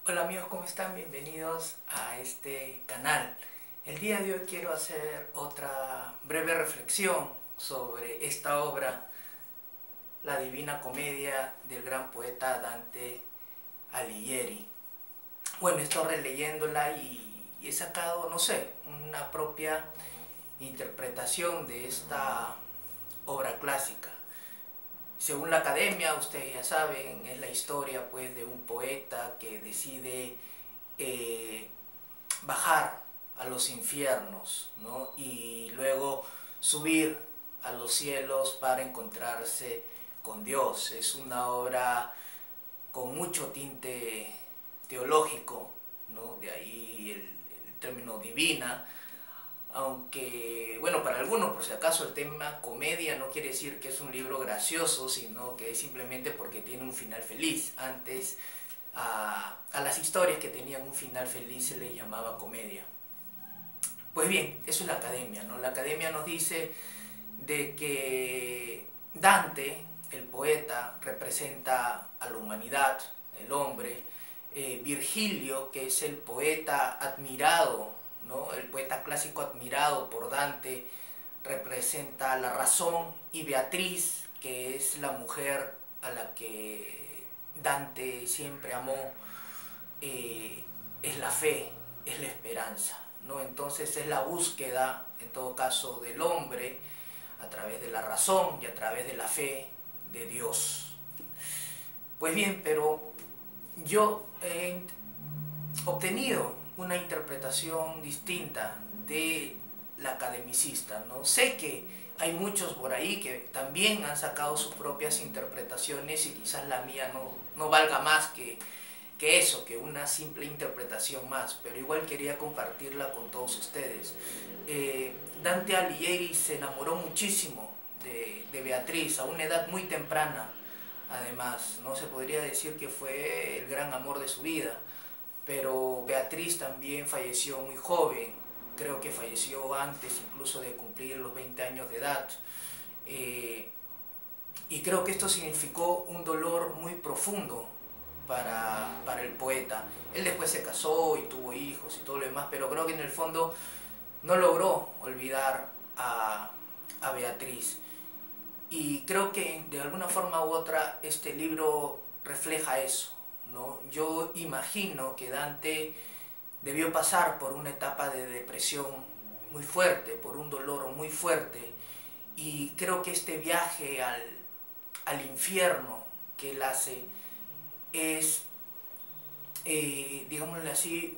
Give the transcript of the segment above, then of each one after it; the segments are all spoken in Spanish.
Hola amigos, ¿cómo están? Bienvenidos a este canal. El día de hoy quiero hacer otra breve reflexión sobre esta obra, La Divina Comedia del gran poeta Dante Alighieri. Bueno, estoy releyéndola y he sacado, no sé, una propia interpretación de esta obra clásica. Según la academia, ustedes ya saben, es la historia pues de un poeta que decide eh, bajar a los infiernos, ¿no? Y luego subir a los cielos para encontrarse con Dios. Es una obra con mucho tinte teológico, ¿no? De ahí el término divina, aunque, bueno, para algunos, por si acaso, el tema comedia no quiere decir que es un libro gracioso, sino que es simplemente porque tiene un final feliz. Antes, a las historias que tenían un final feliz se les llamaba comedia. Pues bien, eso es la academia, ¿no? La academia nos dice de que Dante, el poeta, representa a la humanidad, el hombre. Virgilio, que es el poeta admirado, ¿no? El poeta clásico admirado por Dante, representa la razón. Y Beatriz, que es la mujer a la que Dante siempre amó, eh, es la fe, es la esperanza, ¿no? Entonces es la búsqueda, en todo caso, del hombre a través de la razón y a través de la fe de Dios. Pues bien, pero yo he obtenido una interpretación distinta de la academicista, ¿no? Sé que hay muchos por ahí que también han sacado sus propias interpretaciones y quizás la mía no valga más que eso, que una simple interpretación más, pero igual quería compartirla con todos ustedes. Dante Alighieri se enamoró muchísimo de Beatriz a una edad muy temprana. Además, no se podría decir que fue el gran amor de su vida, pero Beatriz también falleció muy joven, creo que falleció antes incluso de cumplir los 20 años de edad. Eh, y creo que esto significó un dolor muy profundo para el poeta. Él después se casó y tuvo hijos y todo lo demás, pero creo que en el fondo no logró olvidar a Beatriz. Y creo que de alguna forma u otra este libro refleja eso, ¿no? Yo imagino que Dante debió pasar por una etapa de depresión muy fuerte, por un dolor muy fuerte, y creo que este viaje al infierno que él hace es, digámosle así,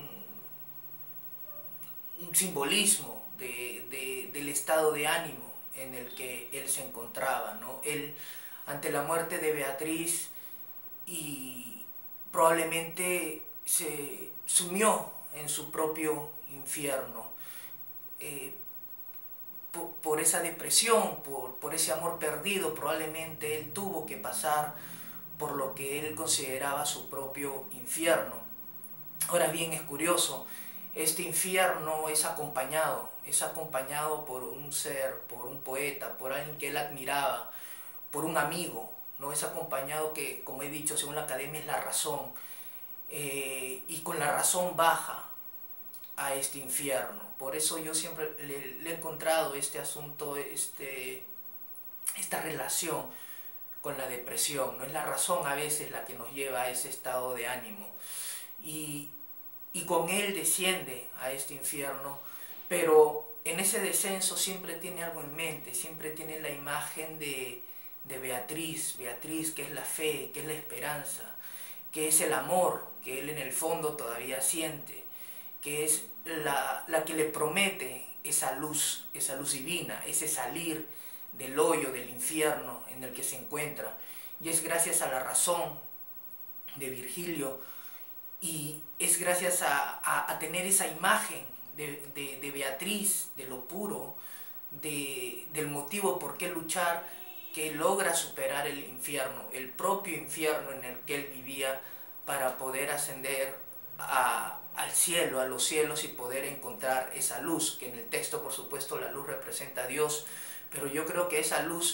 un simbolismo del estado de ánimo en el que él se encontraba, ¿no? Él, ante la muerte de Beatriz, y probablemente se sumió en su propio infierno. Eh, por esa depresión, por ese amor perdido, probablemente él tuvo que pasar por lo que él consideraba su propio infierno. Ahora bien, es curioso, este infierno es acompañado por un ser, por un poeta, por alguien que él admiraba, por un amigo, ¿no? Es acompañado que, como he dicho, según la academia es la razón, y con la razón baja a este infierno. Por eso yo siempre le he encontrado este asunto, esta relación con la depresión, ¿no? Es la razón a veces la que nos lleva a ese estado de ánimo. Y, y con él desciende a este infierno, pero en ese descenso siempre tiene algo en mente, siempre tiene la imagen de Beatriz, Beatriz que es la fe, que es la esperanza, que es el amor que él en el fondo todavía siente, que es la que le promete esa luz divina, ese salir del hoyo, del infierno en el que se encuentra. Y es gracias a la razón de Virgilio y es gracias a tener esa imagen de Beatriz, de lo puro, del motivo por qué luchar, que logra superar el infierno, el propio infierno en el que él vivía, para poder ascender al cielo, a los cielos, y poder encontrar esa luz, que en el texto por supuesto la luz representa a Dios, pero yo creo que esa luz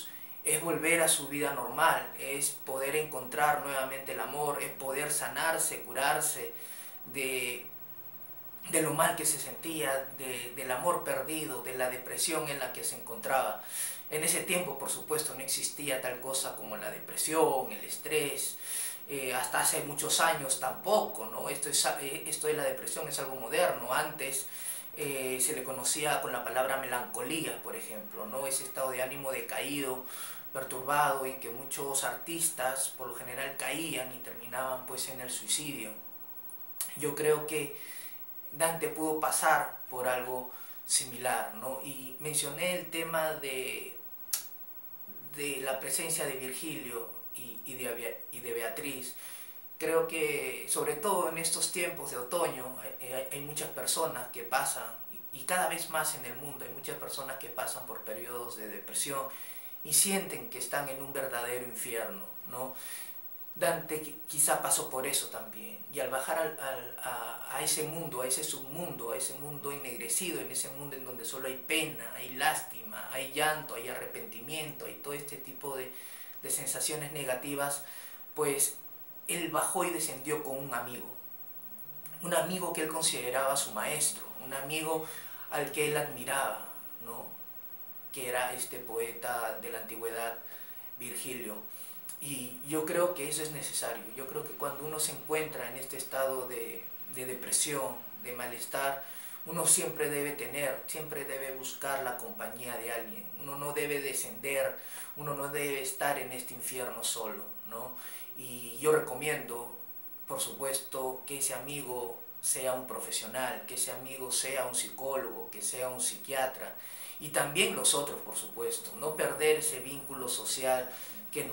es volver a su vida normal, es poder encontrar nuevamente el amor, es poder sanarse, curarse de, de lo mal que se sentía, del amor perdido, de la depresión en la que se encontraba. En ese tiempo, por supuesto, no existía tal cosa como la depresión, el estrés, hasta hace muchos años tampoco, ¿no? Esto de la depresión es algo moderno. Antes se le conocía con la palabra melancolía, por ejemplo, ¿no? Ese estado de ánimo decaído, perturbado, en que muchos artistas por lo general caían y terminaban pues en el suicidio. Yo creo que Dante pudo pasar por algo similar, ¿no? Y mencioné el tema de la presencia de Virgilio y de Beatriz. Creo que sobre todo en estos tiempos de otoño hay muchas personas que pasan, y cada vez más en el mundo, hay muchas personas que pasan por periodos de depresión y sienten que están en un verdadero infierno, ¿no? Dante quizá pasó por eso también, y al bajar a ese mundo, a ese submundo, a ese mundo ennegrecido, en ese mundo en donde solo hay pena, hay lástima, hay llanto, hay arrepentimiento, hay todo este tipo de sensaciones negativas, pues él bajó y descendió con un amigo que él consideraba su maestro, un amigo al que él admiraba, ¿no? Que era este poeta de la antigüedad, Virgilio. Y yo creo que eso es necesario. Yo creo que cuando uno se encuentra en este estado de depresión, de malestar, uno siempre debe buscar la compañía de alguien. Uno no debe descender, uno no debe estar en este infierno solo, ¿no? Y yo recomiendo, por supuesto, que ese amigo sea un profesional, que ese amigo sea un psicólogo, que sea un psiquiatra, y también los otros, por supuesto, no perder ese vínculo social que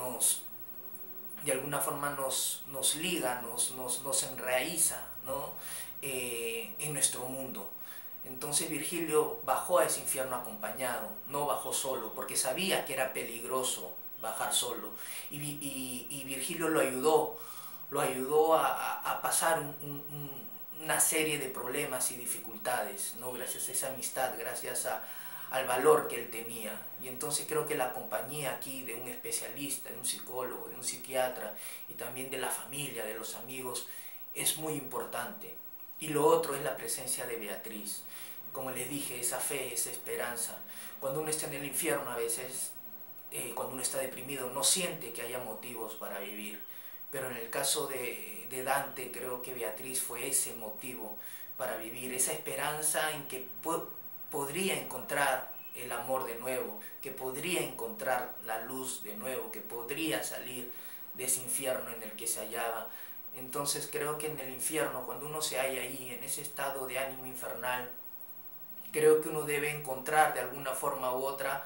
de alguna forma nos liga, nos enraiza, ¿no? En nuestro mundo. Entonces Virgilio bajó a ese infierno acompañado, no bajó solo, porque sabía que era peligroso bajar solo. Y Virgilio lo ayudó a pasar una serie de problemas y dificultades, ¿no? Gracias a esa amistad, gracias al valor que él tenía. Y entonces creo que la compañía aquí de un especialista, de un psicólogo, de un psiquiatra, y también de la familia, de los amigos, es muy importante. Y lo otro es la presencia de Beatriz. Como les dije, esa fe, esa esperanza. Cuando uno está en el infierno a veces, cuando uno está deprimido, no siente que haya motivos para vivir. Pero en el caso de Dante, creo que Beatriz fue ese motivo para vivir, esa esperanza en que podría encontrar el amor de nuevo, que podría encontrar la luz de nuevo, que podría salir de ese infierno en el que se hallaba. Entonces creo que en el infierno, cuando uno se halla ahí, en ese estado de ánimo infernal, creo que uno debe encontrar de alguna forma u otra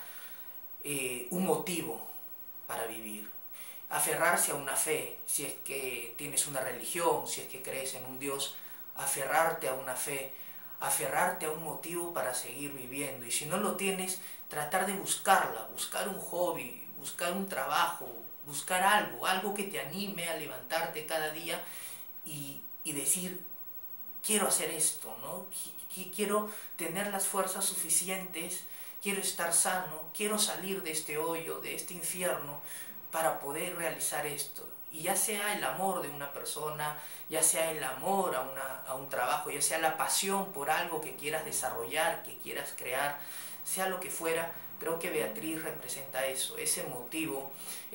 un motivo para vivir. Aferrarse a una fe, si es que tienes una religión, si es que crees en un Dios, aferrarte a una fe, aferrarte a un motivo para seguir viviendo. Y si no lo tienes, tratar de buscarla, buscar un hobby, buscar un trabajo, buscar algo que te anime a levantarte cada día y decir, quiero hacer esto, ¿no? Quiero tener las fuerzas suficientes, quiero estar sano, quiero salir de este hoyo, de este infierno, para poder realizar esto. Y ya sea el amor de una persona, ya sea el amor a un trabajo, ya sea la pasión por algo que quieras desarrollar, que quieras crear, sea lo que fuera, creo que Beatriz representa eso, ese motivo,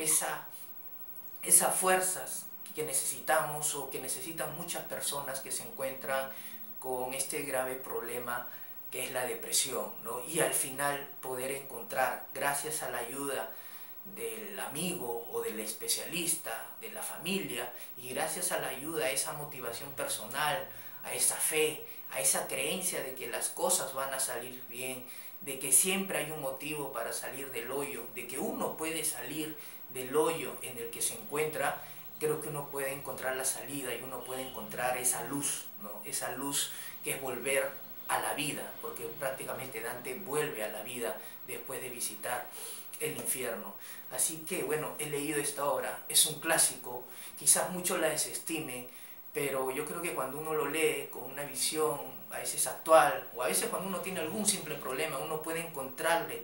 esas fuerzas que necesitamos o que necesitan muchas personas que se encuentran con este grave problema que es la depresión, ¿no? Y al final poder encontrar, gracias a la ayuda del amigo o del especialista, de la familia, y gracias a la ayuda, a esa motivación personal, a esa fe, a esa creencia de que las cosas van a salir bien, de que siempre hay un motivo para salir del hoyo, de que uno puede salir del hoyo en el que se encuentra, creo que uno puede encontrar la salida y uno puede encontrar esa luz, ¿no? Esa luz que es volver a la vida, porque prácticamente Dante vuelve a la vida después de visitar el infierno. Así que bueno, he leído esta obra, es un clásico, quizás muchos la desestimen, pero yo creo que cuando uno lo lee con una visión a veces actual, o a veces cuando uno tiene algún simple problema, uno puede encontrarle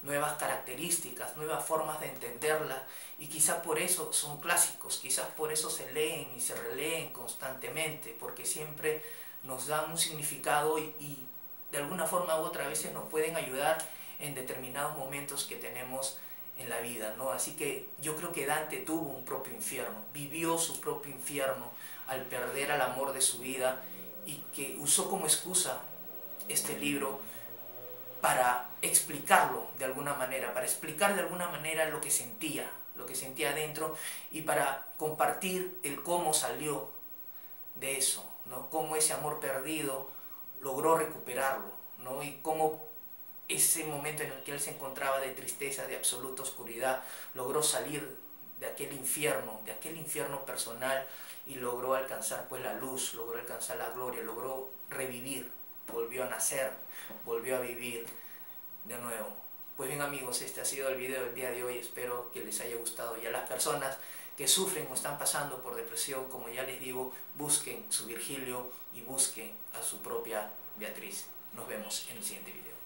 nuevas características, nuevas formas de entenderla, y quizás por eso son clásicos, quizás por eso se leen y se releen constantemente, porque siempre nos dan un significado y de alguna forma u otra veces nos pueden ayudar en determinados momentos que tenemos en la vida, ¿no? Así que yo creo que Dante tuvo un propio infierno, vivió su propio infierno al perder al amor de su vida, y que usó como excusa este libro para explicarlo de alguna manera, para explicar de alguna manera lo que sentía adentro, y para compartir el cómo salió de eso, ¿no? Cómo ese amor perdido logró recuperarlo, ¿no? Y cómo ese momento en el que él se encontraba de tristeza, de absoluta oscuridad, logró salir de aquel infierno personal, y logró alcanzar pues la luz, logró alcanzar la gloria, logró revivir, volvió a nacer, volvió a vivir de nuevo. Pues bien amigos, este ha sido el video del día de hoy, espero que les haya gustado. Y a las personas que sufren o están pasando por depresión, como ya les digo, busquen su Virgilio y busquen a su propia Beatriz. Nos vemos en el siguiente video.